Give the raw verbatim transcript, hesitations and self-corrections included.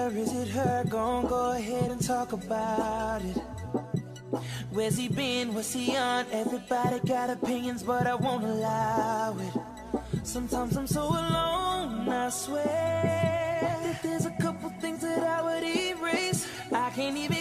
or is it her? Gon' go ahead and talk about it. Where's he been? What's he on? Everybody got opinions, but I won't allow it. Sometimes I'm so alone, I swear that there's a couple things that I would erase. I can't even